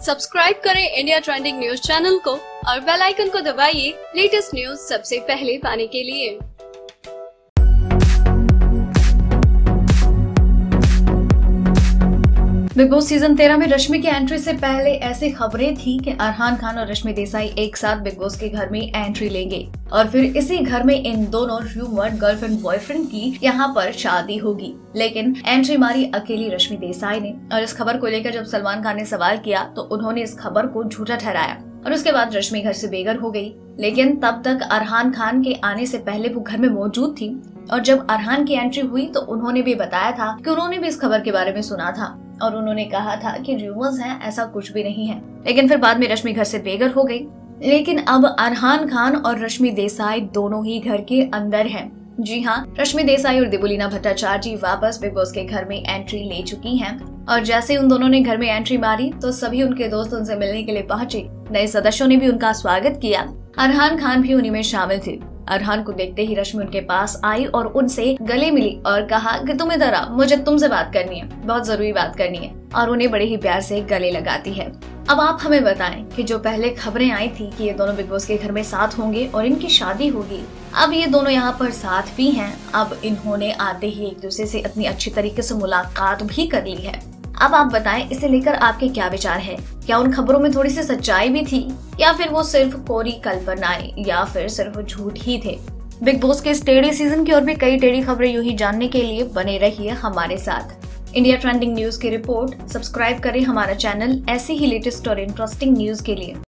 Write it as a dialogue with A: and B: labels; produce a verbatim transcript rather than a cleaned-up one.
A: Subscribe करें India trending news channel को और बेल आइकन को दबाइए लेटेस्ट न्यूज सबसे पहले पाने के लिए।
B: बिग बॉस सीजन तेरह में रश्मि की एंट्री से पहले ऐसी खबरें थी कि अरहान खान और रश्मि देसाई एक साथ बिग बॉस के घर में एंट्री लेंगे और फिर इसी घर में इन दोनों रूमर्ड गर्लफ्रेंड बॉयफ्रेंड की यहाँ पर शादी होगी। लेकिन एंट्री मारी अकेली रश्मि देसाई ने और इस खबर को लेकर जब सलमान खान ने सवाल किया तो उन्होंने इस खबर को झूठा ठहराया और उसके बाद रश्मि घर से बेघर हो गई। लेकिन तब तक अरहान खान के आने से पहले वो घर में मौजूद थी और जब अरहान की एंट्री हुई तो उन्होंने भी बताया था कि उन्होंने भी इस खबर के बारे में सुना था और उन्होंने कहा था कि रूमर्स हैं, ऐसा कुछ भी नहीं है। लेकिन फिर बाद में रश्मि घर से बेघर हो गई। लेकिन अब अरहान खान और रश्मि देसाई दोनों ही घर के अंदर हैं। जी हाँ, रश्मि देसाई और देबुलीना भट्टाचार्य जी वापस बिग बॉस के घर में एंट्री ले चुकी हैं और जैसे उन दोनों ने घर में एंट्री मारी तो सभी उनके दोस्त उनसे मिलने के लिए पहुंचे। नए सदस्यों ने भी उनका स्वागत किया। अरहान खान भी उन्हीं में शामिल थे। अरहान को देखते ही रश्मि उनके पास आई और उनसे गले मिली और कहा कि तुम इधर आओ, मुझे तुमसे बात करनी है, बहुत जरूरी बात करनी है, और उन्हें बड़े ही प्यार से गले लगाती है। अब आप हमें बताएं कि जो पहले खबरें आई थी कि ये दोनों बिग बॉस के घर में साथ होंगे और इनकी शादी होगी, अब ये दोनों यहाँ पर साथ भी हैं। अब इन्होंने आते ही एक दूसरे से इतनी अच्छी तरीके से मुलाकात भी कर ली है। अब आप बताएं, इसे लेकर आपके क्या विचार है? क्या उन खबरों में थोड़ी सी सच्चाई भी थी या फिर वो सिर्फ कोरी कल्पनाएं या फिर सिर्फ झूठ ही थे? बिग बॉस के इस टेढ़े सीजन की और भी कई टेढ़ी खबरें यूं ही जानने के लिए बने रहिए हमारे साथ। इंडिया ट्रेंडिंग न्यूज की रिपोर्ट। सब्सक्राइब करें हमारा चैनल ऐसी ही लेटेस्ट और इंटरेस्टिंग न्यूज के लिए।